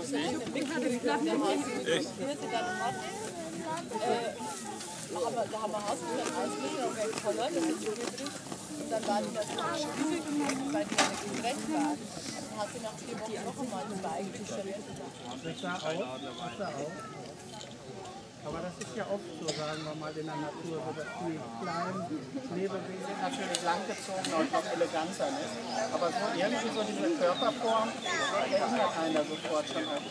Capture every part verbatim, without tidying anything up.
Da haben wir Hausgestellt, eins mit und weg verloren, das ist so drin. Und dann war die da so schwierig, weil die nicht gerecht war. Dann hat sie nach vier Wochen noch einmal zwei eingeschrieben. Das sah aus, das sah aus. Aber das ist ja oft so, sagen wir mal, in der Natur, so dass die kleinen Lebewesen natürlich langgezogen und noch eleganter ist. Aber so irgendwie so diese Körperform, da erinnert einer sofort schon an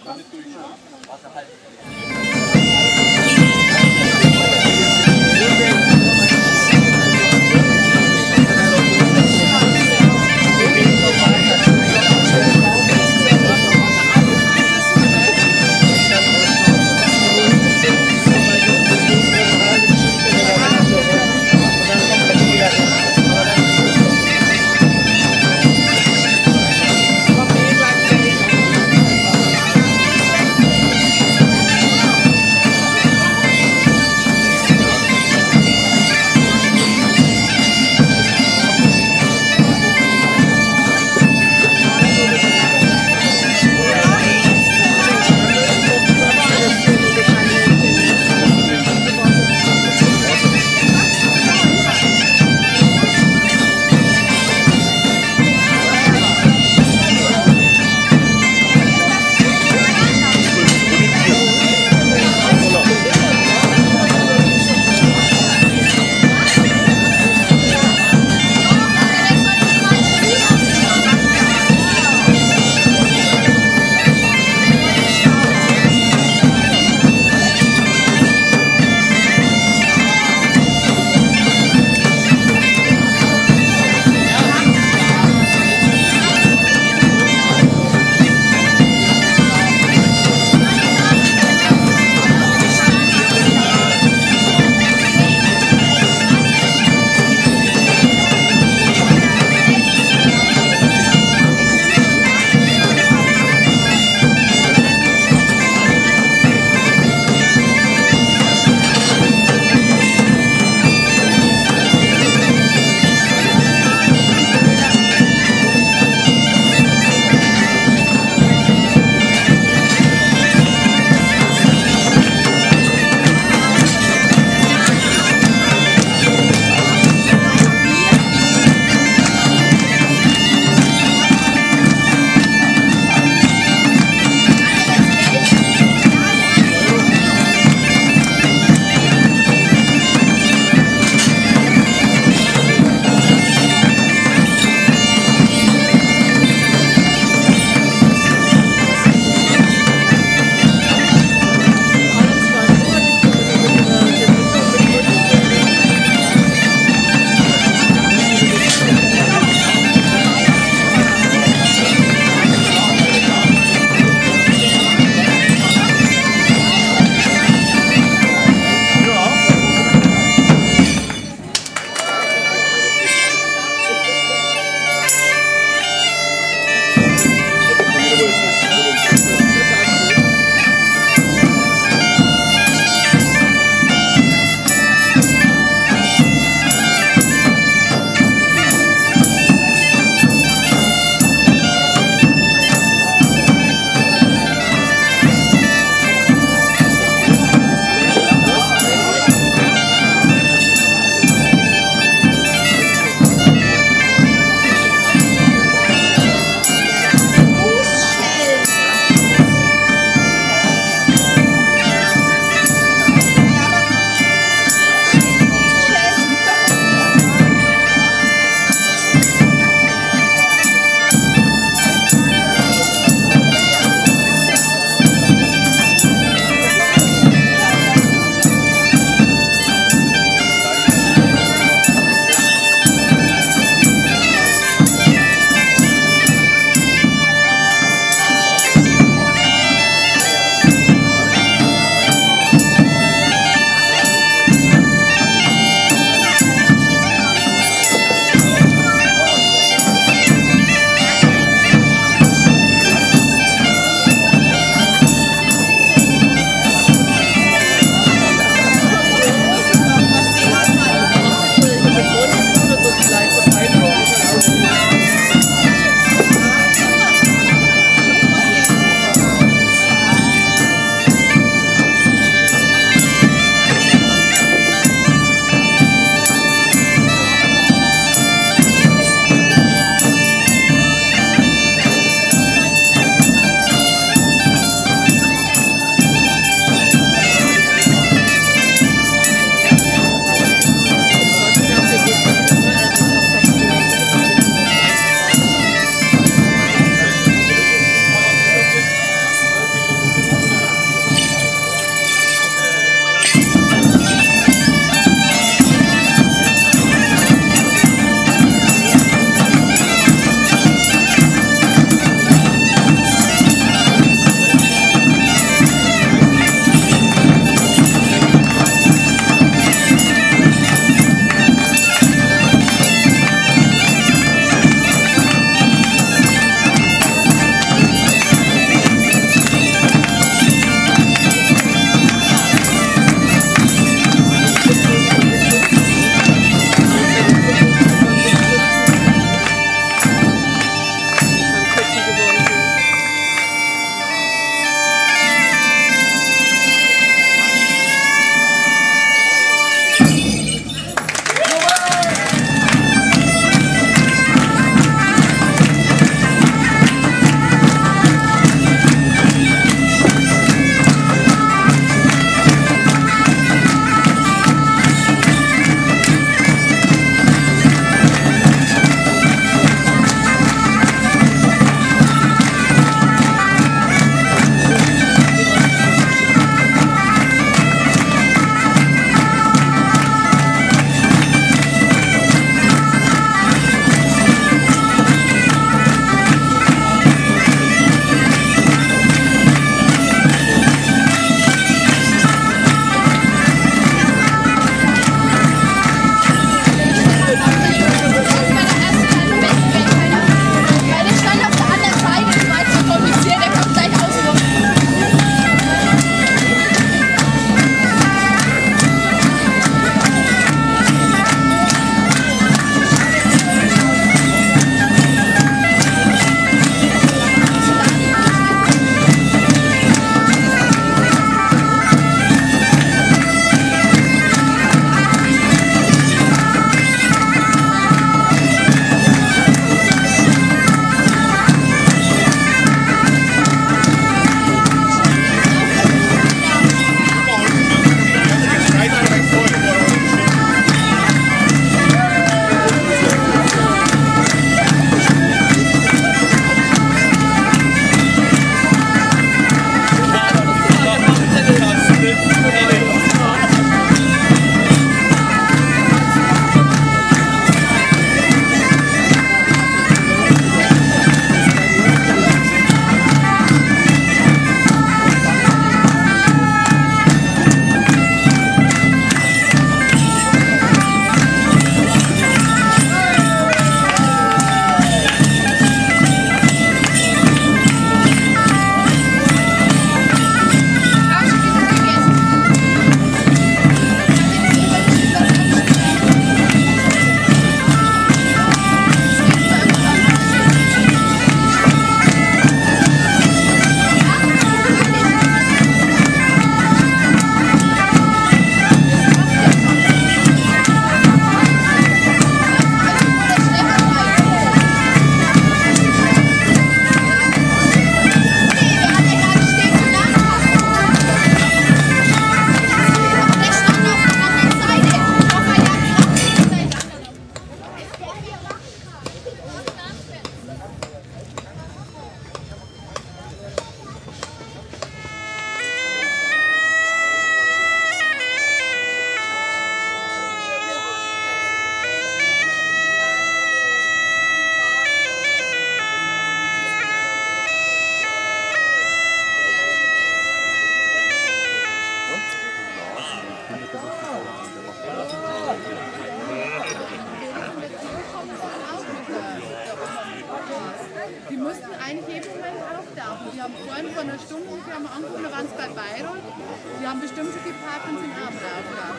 waren es bei Bayreuth. Die haben bestimmt schon geparkt und sind abends aufgelaufen.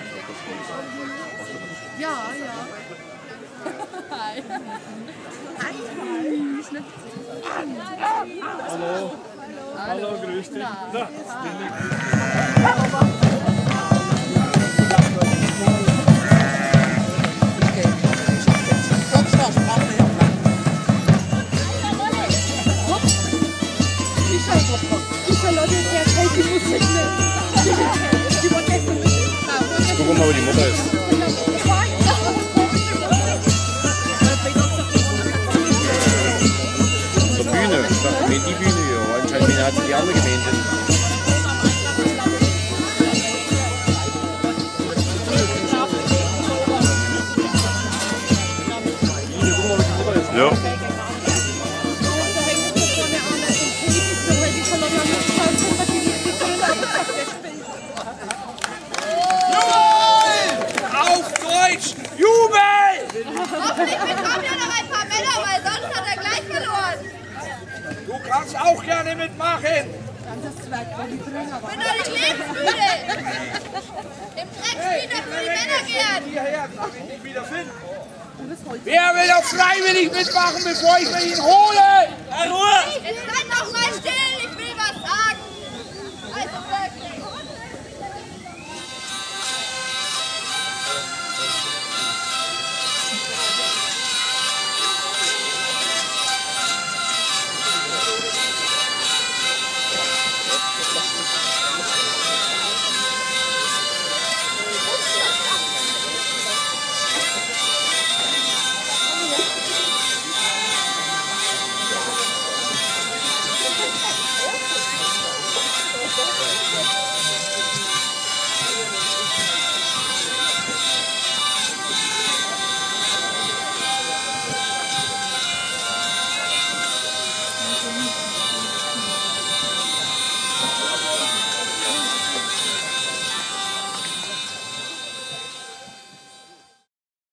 Ja, ja. Hi. Hi. Hallo. Hallo, grüß dich. Da, guck mal, wo die Mutter ist. Zur Bühne. Ich dachte, die Bühne hier. Anscheinend hat sie die andere Gemeinde. Ja. Auf Deutsch! Jubel! Hoffentlich bekommen ja noch ein paar Männer, weil sonst hat er gleich verloren. Du kannst auch gerne mitmachen! Ich bin doch nicht lebensmüde. Im Dreck spielen doch nur die Männer gern. Hierher, darf ich dich wieder finden? Wer will doch freiwillig mitmachen, bevor ich mir ihn hole? Na, Ruhe! Jetzt seid doch mal still, ich will was sagen. Also wirklich.